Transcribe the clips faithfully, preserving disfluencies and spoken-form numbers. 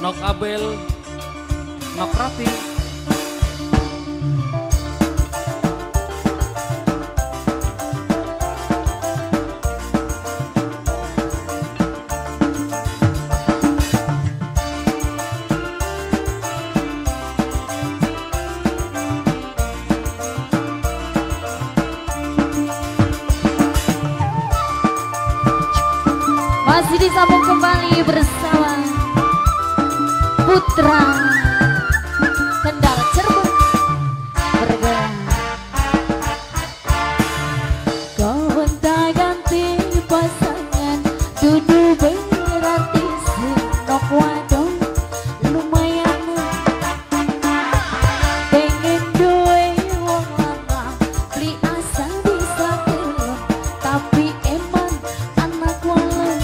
Nok Abel, Nok Rati. Masih disambung kembali bersama Putra Kendal Cirebon bergerak. Kau entah ganti pasangan, duduk berarti senok wadon lumayan. Pengen duwe wong lanang, beli asal bisa kelon, tapi emang anak walau.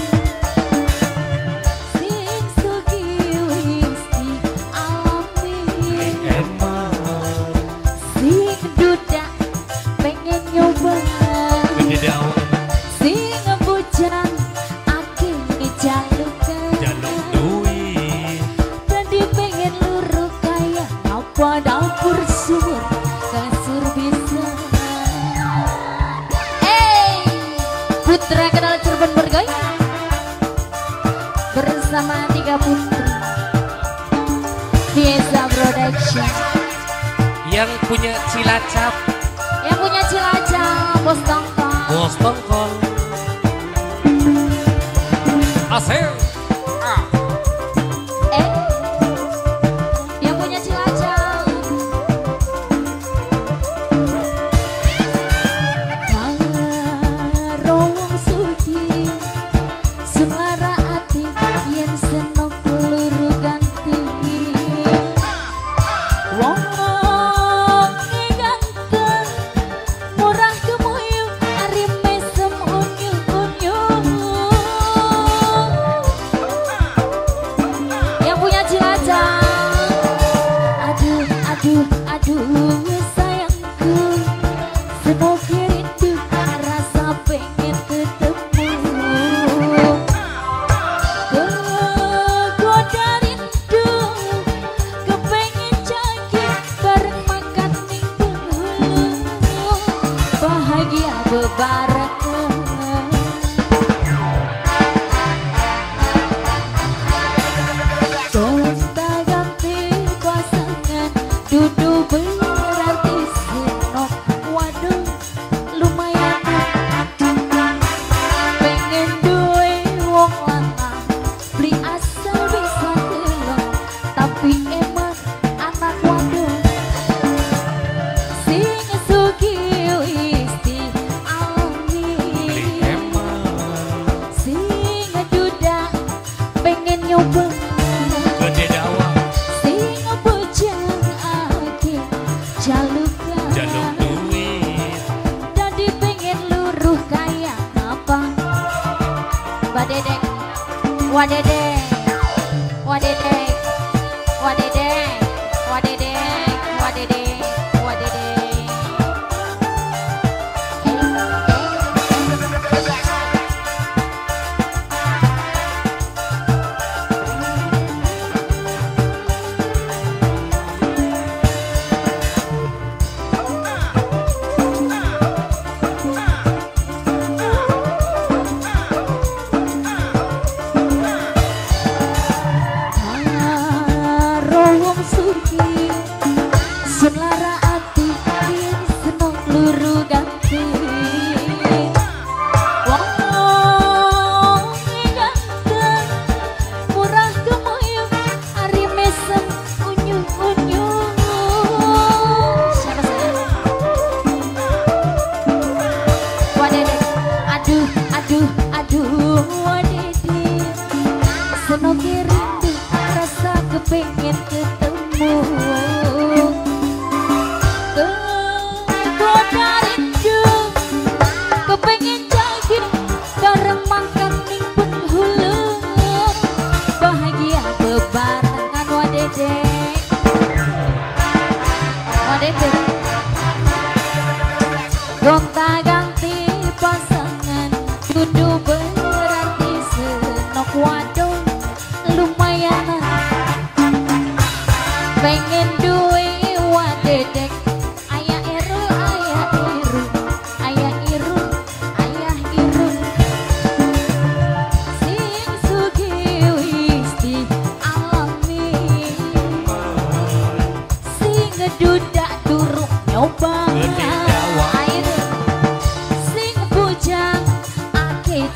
Dapur sumur kasur bisa. Hey, Putra Kendal Cirebon bergoyang bersama tiga putri Desa Production. Yang punya Cilacap, yang punya Cilacap, Bos Tongkol. Bos Tongkol. Asel. Ah. Aduh sayangku, semoga rindu rasa pengen ketemu. Kegoda rindu, kepengen janji bareng makan minggu dulu, bahagia bebarengan. Gonta ganti pasangan, duduk berarti senok waduh lumayan. Pengen duwe wong lanang, beli asal bisa kelon, tapi emang anak waduh. Sing sugih isti alami, sing duda pengen nyoba. Jaluk duit, jadi pengen luruh kayak apa? Wadedek, wadedek, wadedek, wadedek, wadedek, wadedek, wadedek.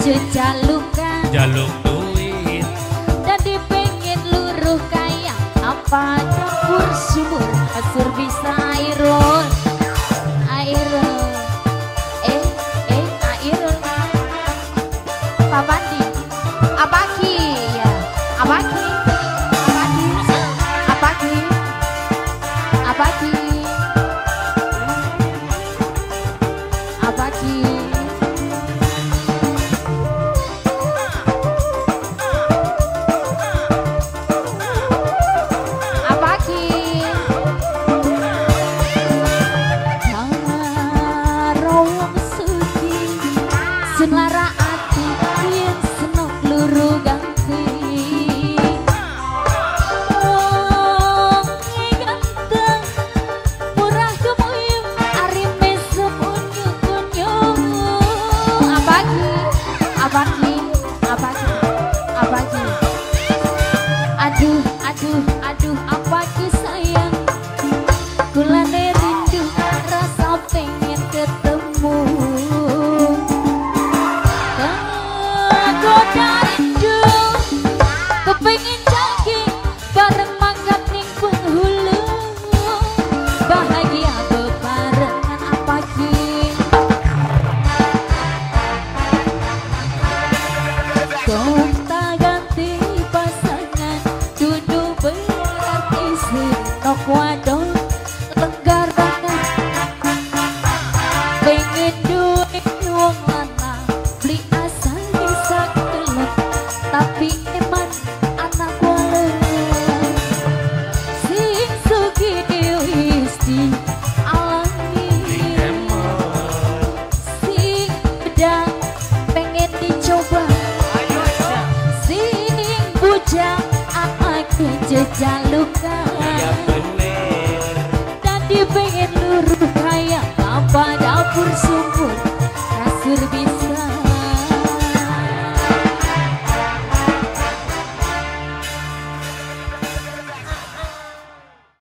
Jejalukan jaluk duit jadi pengen luruh kaya apa dapur sumur kasur bisa airul airul eh eh airul Pak Bandi Abaki ya Abaki Abaki Abaki Abaki Abaki Senlara ati yen senok luru ganti oh ganteng murah kemuyung arime semunyu-munyu abagi abagi abagi abagi aduh aduh aduh abagi sayang kulane rindu rasa pengen ketemu kepingin janji bareng mangkat ning penghulu bahagia bebarengan apa ki gonta ganti pasangan dudu berarti sinok wadon lenggar banget pengen duit wong lanang beli asal bisa kelek tapi eman anak wale sing sugi diwisti alami sing bedang pengen dicoba sing bujang anak jejalukan ya bener dan di pengen luruh kaya apa dapur sumur kasur bisa